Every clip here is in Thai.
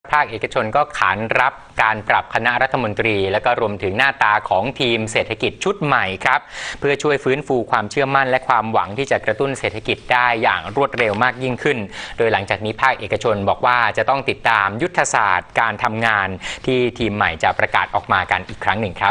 ภาคเอกชนก็ขานรับการปรับคณะรัฐมนตรีและก็รวมถึงหน้าตาของทีมเศรษฐกิจชุดใหม่ครับเพื่อช่วยฟื้นฟูความเชื่อมั่นและความหวังที่จะกระตุ้นเศรษฐกิจได้อย่างรวดเร็วมากยิ่งขึ้นโดยหลังจากนี้ภาคเอกชนบอกว่าจะต้องติดตามยุทธศาสตร์การทำงานที่ทีมใหม่จะประกาศออกมากันอีกครั้งหนึ่งครับ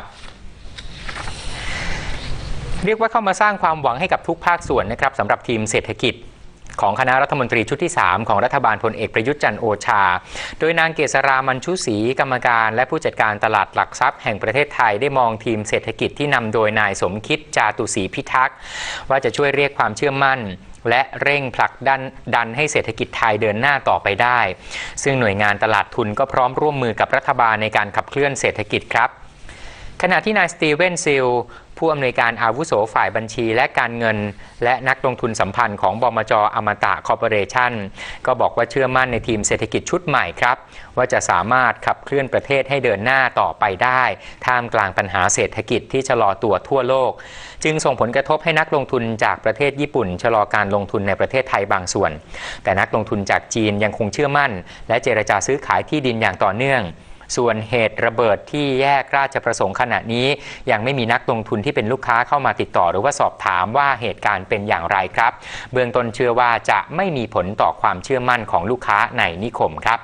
เรียกว่าเข้ามาสร้างความหวังให้กับทุกภาคส่วนนะครับสำหรับทีมเศรษฐกิจของคณะรัฐมนตรีชุดที่3ของรัฐบาลพลเอกประยุทธ์จันทร์โอชาโดยนางเกษรามัญชุศรีกรรมการและผู้จัดการตลาดหลักทรัพย์แห่งประเทศไทยได้มองทีมเศรษฐกิจที่นำโดยนายสมคิดจาตุศรีพิทักษ์ว่าจะช่วยเรียกความเชื่อมั่นและเร่งผลักดันให้เศรษฐกิจไทยเดินหน้าต่อไปได้ซึ่งหน่วยงานตลาดทุนก็พร้อมร่วมมือกับรัฐบาลในการขับเคลื่อนเศรษฐกิจครับขณะที่นายสตีเวนซิลผู้อำนวยการอาวุโสฝ่ายบัญชีและการเงินและนักลงทุนสัมพันธ์ของบมจ.อมตะคอร์ปอเรชั่นก็บอกว่าเชื่อมั่นในทีมเศรษฐกิจชุดใหม่ครับว่าจะสามารถขับเคลื่อนประเทศให้เดินหน้าต่อไปได้ท่ามกลางปัญหาเศรษฐกิจที่ชะลอตัวทั่วโลกจึงส่งผลกระทบให้นักลงทุนจากประเทศญี่ปุ่นชะลอการลงทุนในประเทศไทยบางส่วนแต่นักลงทุนจากจีนยังคงเชื่อมั่นและเจรจาซื้อขายที่ดินอย่างต่อเนื่องส่วนเหตุระเบิดที่แยกราชประสงค์ขณะนี้ยังไม่มีนักลงทุนที่เป็นลูกค้าเข้ามาติดต่อหรือว่าสอบถามว่าเหตุการณ์เป็นอย่างไรครับเบื้องต้นเชื่อว่าจะไม่มีผลต่อความเชื่อมั่นของลูกค้าในนิคมครับ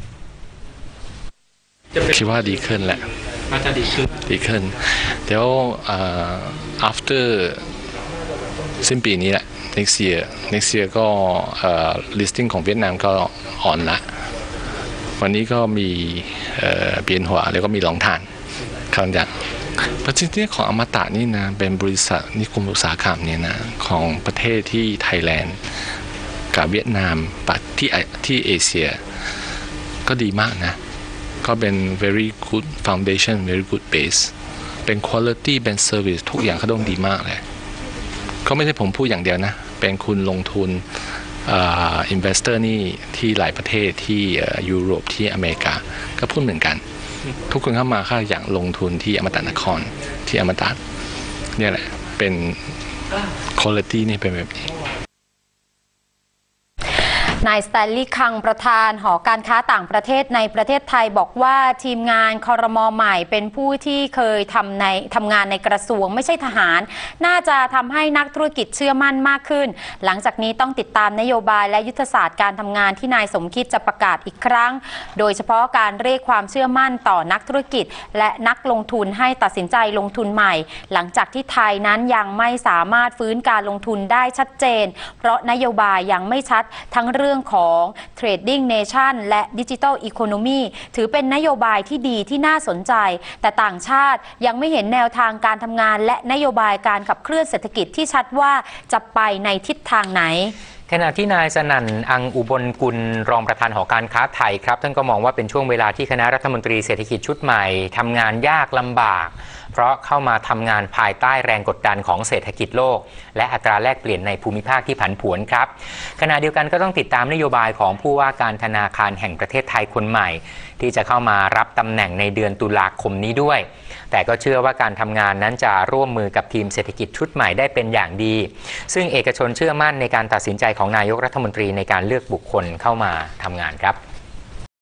คิดว่าดีขึ้นแหละน่าจะดีขึ้นเดี๋ยวafter สิ้นปีนี้แหละ next year ก็listing ของเวียดนามก็อ่อนละวันนี้ก็มีเบียนหัวแล้วก็มีหลงทานคำอย่างประเทศของอมตะนี่นะเป็นบริษัทนิคมอุตสาหกรรมเนี่ยนะของประเทศที่ไทยแลนด์กับเวียดนามที่เอเชียก็ดีมากนะก็เป็น very good foundation very good base เป็น quality เป็น service ทุกอย่างเขาต้องดีมากเลยก็ไม่ใช่ผมพูดอย่างเดียวนะเป็นคุณลงทุนinvestor นี่ที่หลายประเทศที่ยุโรปที่อเมริกาก็พูดเหมือนกันทุกคนเข้ามาค่าอยากลงทุนที่อมตะนครที่อมตะเนี่ยแหละเป็น quality นี่เป็นแบบนี้นายสแตนลีย์คังประธานหอการค้าต่างประเทศในประเทศไทยบอกว่าทีมงานครม.ใหม่เป็นผู้ที่เคยทำงานในกระทรวงไม่ใช่ทหารน่าจะทำให้นักธุรกิจเชื่อมั่นมากขึ้นหลังจากนี้ต้องติดตามนโยบายและยุทธศาสตร์การทำงานที่นายสมคิดจะประกาศอีกครั้งโดยเฉพาะการเรียกความเชื่อมั่นต่อนักธุรกิจและนักลงทุนให้ตัดสินใจลงทุนใหม่หลังจากที่ไทยนั้นยังไม่สามารถฟื้นการลงทุนได้ชัดเจนเพราะนโยบายยังไม่ชัดทั้งเรื่องของ Trading Nation และ Digital Economy ถือเป็นนโยบายที่ดีที่น่าสนใจแต่ต่างชาติยังไม่เห็นแนวทางการทำงานและนโยบายการขับเคลื่อนเศรษฐกิจที่ชัดว่าจะไปในทิศทางไหนขณะที่นายสนั่นอังอุบลกุลรองประธานหอการค้าไทยครับท่านก็มองว่าเป็นช่วงเวลาที่คณะรัฐมนตรีเศรษฐกิจชุดใหม่ทำงานยากลำบากเพราะเข้ามาทำงานภายใต้แรงกดดันของเศรษฐกิจโลกและอัตราแลกเปลี่ยนในภูมิภาคที่ผันผวนครับขณะเดียวกันก็ต้องติดตามนโยบายของผู้ว่าการธนาคารแห่งประเทศไทยคนใหม่ที่จะเข้ามารับตำแหน่งในเดือนตุลาคมนี้ด้วยแต่ก็เชื่อว่าการทำงานนั้นจะร่วมมือกับทีมเศรษฐกิจชุดใหม่ได้เป็นอย่างดีซึ่งเอกชนเชื่อมั่นในการตัดสินใจของนายกรัฐมนตรีในการเลือกบุคคลเข้ามาทำงานครับ